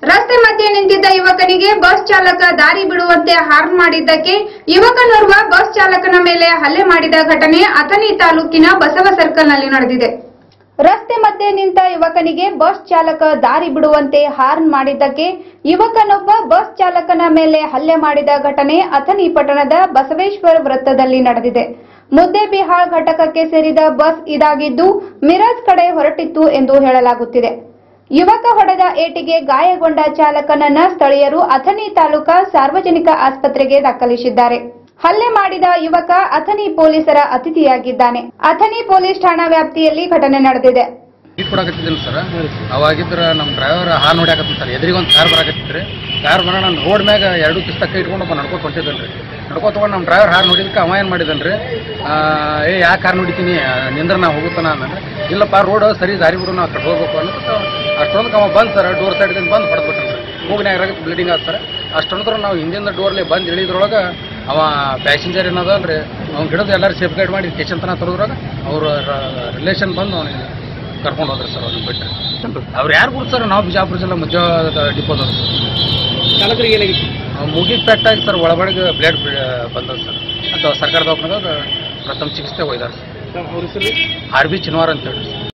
ರಸ್ತೆ ಮಧ್ಯೆ ನಿಂತಿದ್ದ ಯುವಕನಿಗೆ ಬಸ್ ಚಾಲಕ ದಾರಿ ಬಿಡುವಂತೆ ಹಾರ್ನ್ ಮಾಡಿದ್ದಕ್ಕೆ ಯುವಕನೋರ್ವ ಬಸ್ ಚಾಲಕನ ಮೇಲೆ ಹಲ್ಲೆ ಮಾಡಿದ ಘಟನೆ ಅಥಣಿ ತಾಲೂಕಿನ ಬಸವ ಸರ್ಕಲ್ನಲ್ಲಿ ನಡೆದಿದೆ. ರಸ್ತೆ ಮಧ್ಯೆ ನಿಂತ ಯುವಕನಿಗೆ ಬಸ್ ಚಾಲಕ ದಾರಿ ಬಿಡುವಂತೆ ಹಾರ್ನ್ ಮಾಡಿದ್ದಕ್ಕೆ ಯುವಕನೊಬ್ಬ ಬಸ್ ಚಾಲಕನ ಮೇಲೆ ಹಲ್ಲೆ ಮಾಡಿದ ಘಟನೆ ಅಥಣಿ ಪಟ್ಟಣದ ಬಸವೇಶ್ವರ ವೃತ್ತದಲ್ಲಿ ನಡೆದಿದೆ. ಮುದ್ದೇಬಿಹಾಳ್ ಘಟಕಕ್ಕೆ ಸೇರಿದ ಬಸ್ ಇದಾಗಿದ್ದು ಮಿರಾಜ್ ಕಡೆ ಹೊರಟಿತ್ತು ಎಂದು ಹೇಳಲಾಗುತ್ತಿದೆ. ಯುವಕ ಹೊಡೆದ ಏಟಿಗೆ ಗಾಯಗೊಂಡ ಚಾಲಕನನ್ನ ಸ್ಥಳೀಯರು ಅಥಣಿ ತಾಲೂಕಾ ಸಾರ್ವಜನಿಕ ಆಸ್ಪತ್ರೆಗೆ ದಾಖಲಿಸಿದ್ದಾರೆ. ಹಲ್ಲೆ ಮಾಡಿದ ಯುವಕ ಅಥಣಿ ಪೊಲೀಸರ ಅತಿಥಿಯಾಗಿದ್ದಾನೆ. ಅಥಣಿ ಪೊಲೀಸ್ ಠಾಣಾ ವ್ಯಾಪ್ತಿಯಲ್ಲಿ ಘಟನೆ ನಡೆದಿದೆ. ಸರ್ ಅವಾಗಿದ್ರ ನಮ್ಮ ಡ್ರೈವರ್ ಹಾರ್ನ್ ಹೊಡ್ಯಾಕತ್ತ ಸರ್. ಎದುರಿಗೆ ಒಂದು ಕಾರ್ ಬರಾಕತ್ತಿದ್ರಿ. ಕಾರ್ ಬರೋಣ ನಾನು ರೋಡ್ ಮ್ಯಾಗ ಎರಡು ಕಿಸ್ತಕ್ಕ ಇಟ್ಕೊಂಡು ನಡ್ಕೊತ ಹೊಂಟಿದ್ದನ್ರಿ. ನಡ್ಕೊತ ತೊಗೊಂಡು ನಮ್ಮ ಡ್ರೈವರ್ ಹಾರ್ನ್ ಹೊಡಿದಕ್ಕೆ ಅವ ಏನು ಮಾಡಿದನ್ರಿ, ಯಾಕೆ ಹಾರ್ನ್ ಹೊಡಿತೀನಿ ನಿಂದ್ರೆ ನಾ ಹೋಗುತ್ತಾನ ಅಂದ್ರೆ, ಇಲ್ಲಪ್ಪ ರೋಡ್ ಸರಿ ದಾರಿ ಬಿಡು ನಾವು ಕಟ್ ಹೋಗ್ಬೇಕು ಅನ್ನೋ ಅಷ್ಟೊಂದಕ್ಕೆ ಅವ ಬಂದು ಸರ್ ಡೋರ್ ಸೈಡ್ದಿಂದ ಬಂದು ಹೊಡೆದ್ಬಿಟ್ಟನ್ರಿ. ಮೂಗಿನಾಗ ಬ್ಲೀಡಿಂಗ್ ಆದ ಸರ್. ಅಷ್ಟೊಂದ್ರೆ ನಾವು ಹಿಂದಿನ ಡೋರ್ಲಿ ಬಂದು ಇಳಿದ್ರೊಳಗೆ ಅವ ಪ್ಯಾಸೆಂಜರ್ ಏನದಲ್ರಿ ಅವ್ನು ಹಿಡಿದು ಎಲ್ಲರೂ ಸೇಫ್ ಗೈಡ್ ಮಾಡಿ ಸ್ಟೇಷನ್ ತನಕ ತರೋದ್ರಾಗ ಅವ್ರ ರಿಲೇಷನ್ ಬಂದು ಅವನಿಗೆ ಕರ್ಕೊಂಡು ಹೋದ್ರಿ ಸರ್. ಅವ್ರಿಗೆ ಬಿಟ್ಟರೆ ಅವ್ರು ಯಾರು ಕೊಡ್ತು ಸರ್, ನಾವು ಬಿಜಾಪುರ ಜಿಲ್ಲಾ ಮಧ್ಯ ಡಿಪೋದವ್ರು ಚಾಲಕರಿಗೆ ಏನಾಗಿತ್ತು? ಮುಗಿಗೆ ಪೆಟ್ಟಾಗಿ ಸರ್, ಒಳಗಡೆಗೆ ಬ್ಲಡ್ ಬಂದದ ಸರ್. ಅಥವಾ ಸರ್ಕಾರ ದವಾಖಾನೆದಾಗ ಪ್ರಥಮ ಚಿಕಿತ್ಸೆ ಒಯ್ದಾರ ಸರ್. ಅವ್ರ ಹೆಸರು RB ಚಿನ್ವಾರ್ ಅಂತ ಹೇಳಿ.